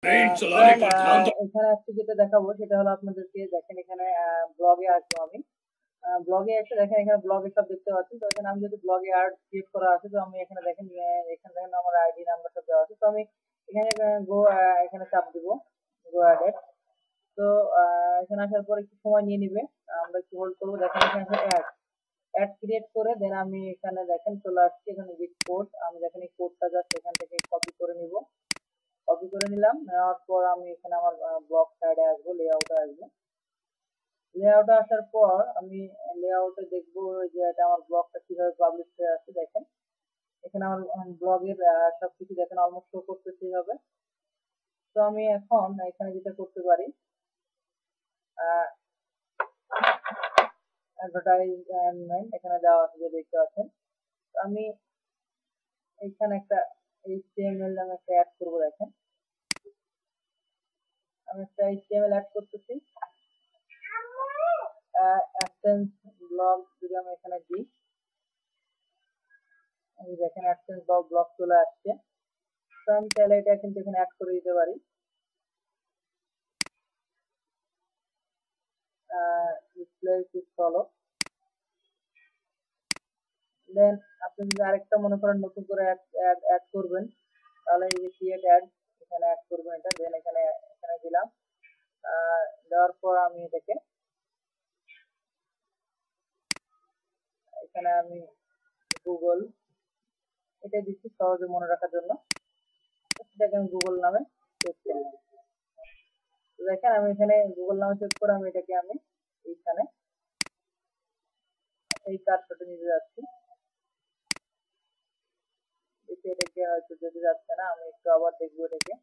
Friend, এখানে আজকে যেটা দেখাবো সেটা হলো আপনাদেরকে দেখেন এখানে ব্লগে আসবো আমি। ব্লগে এসে দেখেন এখানে ব্লগে সব দেখতে পাচ্ছেন। তো এখানে আমি যদি ব্লগে আর্ট ক্রিয়েট করা আছে, তো আমি এখানে দেখেন এখানে দেখেন আমার আইডি নাম্বার সব দেওয়া আছে। তো আমি এখানে গো এখানে চাপ দিব, গো অ্যাডেড। তো এখানে আসার পর একটু সময় নিয়ে নিবে, আমরা একটু হোল্ড করবো। দেখেন এখানে অ্যাড অ্যাড ক্রিয়েট করে দেন আমি এখানে দেখেন চলে আসছি এখানে যে কোড, আমি দেখেন এই কোডটা জাস্ট এখান থেকে কপি করে নিব। কপি করে নিলাম, নেওয়ার পর আমি এখানে আমার ব্লক সাইডে আসবো, লেআউটে আসবো। লেআউটে আসার পর আমি লেআউটে দেখবো যে এটা আমার ব্লগটা কিভাবে পাবলিশ হয়ে আছে। দেখেন এখানে আমার ব্লগের সবকিছু দেখেন অলমোস্ট শো করতেছে এইভাবে। তো আমি এখন এখানে যেটা করতে পারি, অ্যাডভার্টাইজমেন্ট এখানে দেওয়া আছে যে দেখতে পাচ্ছেন। তো আমি এখানে একটা HTML নামে একটা অ্যাড করবো। দেখেন আমি একটা HTML অ্যাড করতেছি। AdSense ব্লগ যদি আমি এখানে দিই, আমি দেখেন AdSense ব্লগ চলে আসছে। তো আমি চাইলে এটা কিন্তু এখানে অ্যাড করে দিতে পারি। Display follow. দেন আপনি যদি আরেকটা মনে করেন নতুন করে অ্যাড করবেন, তাহলে এই যে ক্রিয়েট অ্যাড এখানে অ্যাড করবেন এটা। দেন এখানে এখানে দিলাম, দেওয়ার পর আমি এটাকে এখানে আমি গুগল এটা দিচ্ছি সহজে মনে রাখার জন্য। এটাকে আমি গুগল নামে সেভ করলাম। তো দেখেন আমি এখানে গুগল নামে সেভ করে আমি এটাকে আমি এইখানে এই কার্সরটা নিতে যাচ্ছি। এটাকে হয়তো যেতে যাচ্ছে না, আমি একটু আবার দেখবো এটাকে।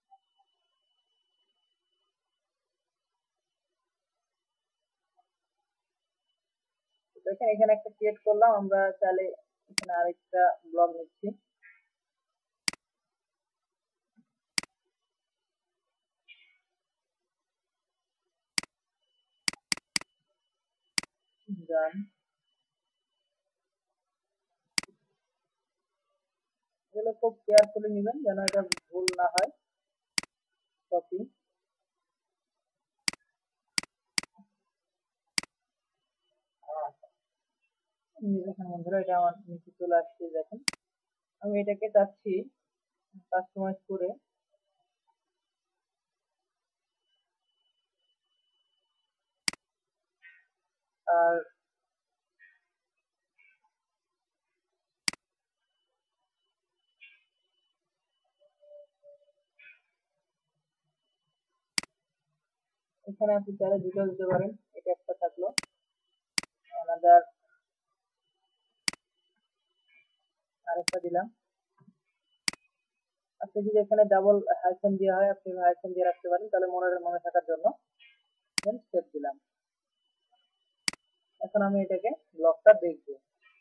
দেখেন এখানে একটা ক্রিয়েট করলাম, আমরা চাইলে এখানে আরেকটা ব্লগ নিচ্ছি। ডান, এগুলো খুব কেয়ারফুলি নেবেন যেন এটা ভুল না হয়। কপি, দেখেন বন্ধুরা এটা আমার নিচে চলে আসছে। দেখেন আমি এটাকে চাচ্ছি কাস্টমাইজ করে আর এখানে আপনি চাইলে দুটো দিতে পারেন। এটা একটা থাকলো, অ্যানাদার আরেকটা দিলাম। আপনি যদি এখানে ডাবল হাইফেন দেওয়া হয়, আপনি হাইফেন দিয়ে রাখতে পারেন, তাহলে মনে থাকার জন্য। দেন সেভ দিলাম। এখন আমি এটাকে ব্লগটা দেখবো।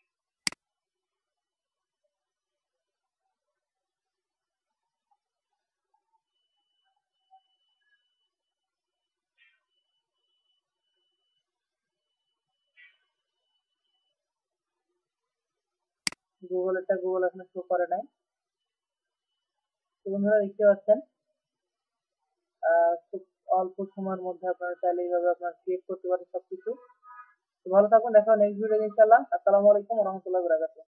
গুগল এখানে শো করে নাই। তো বন্ধুরা দেখতে পাচ্ছেন খুব অল্প সময়ের মধ্যে আপনারা চাইলে এইভাবে আপনারা ক্রিয়েট করতে পারেন সবকিছু। তো ভালো থাকুন, দেখা হবে নেক্সট ভিডিও ইনশাআল্লাহ। আসসালামু আলাইকুম ওয়া রাহমাতুল্লাহি ওয়া বারাকাতুহু।